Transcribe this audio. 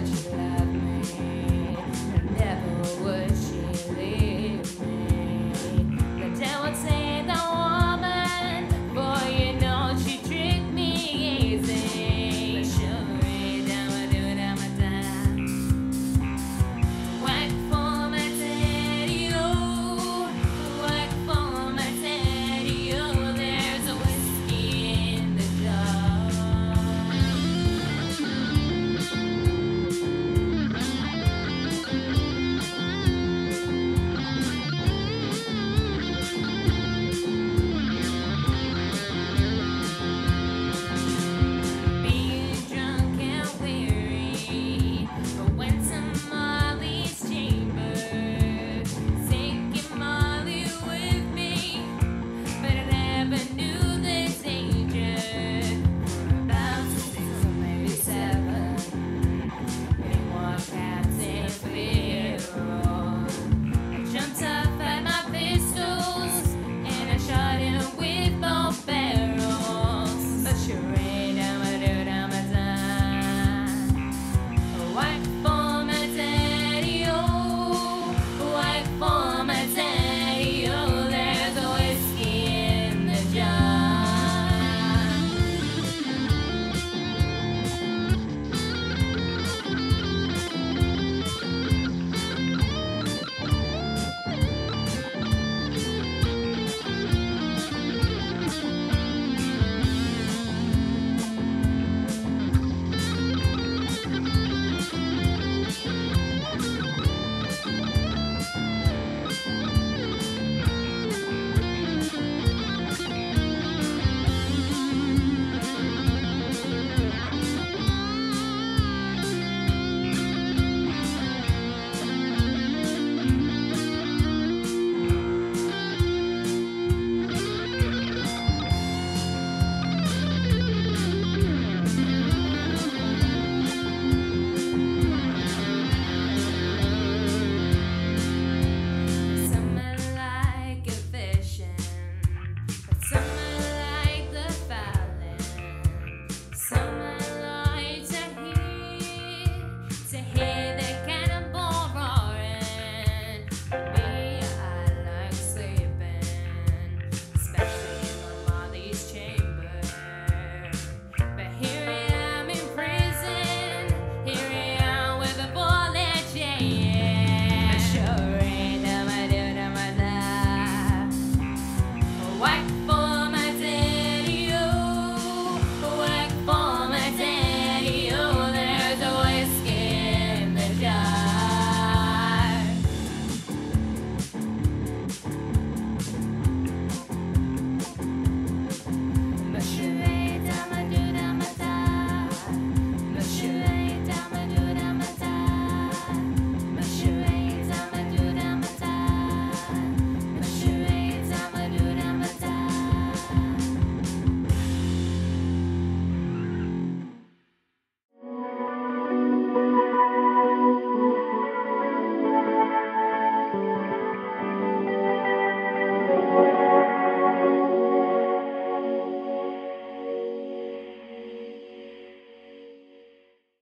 would she love me, never would she leave me. The devil take the woman, boy, you know she tricked me easy. But sure, whack for my daddy, oh, whack for my daddy, oh, there's a whiskey in the jar. Being drunk and weary, I went to Molly's chamber, taking Molly with me, but I never knew the danger. About 6 or maybe 7, they walked Captain Pharaoh. I jumped up at my pistols and I shot him with both barrels. But sure ain't whack for my daddy, oh, whack for my daddy, oh, there's a whiskey in the jar. Some like a vision, but some like the violin. Some like to hear the cannonball roaring. Me, I like sleeping, especially in my Molly's chamber. But here I am in prison, here I am with a bullet chain. Sure ain't whack for my daddy, oh, whack for my daddy, oh, there's a whiskey in the jar. Mushy dama do dama da, mushy dama do dama da, mushy dama do dama da, mushy dama do dama da.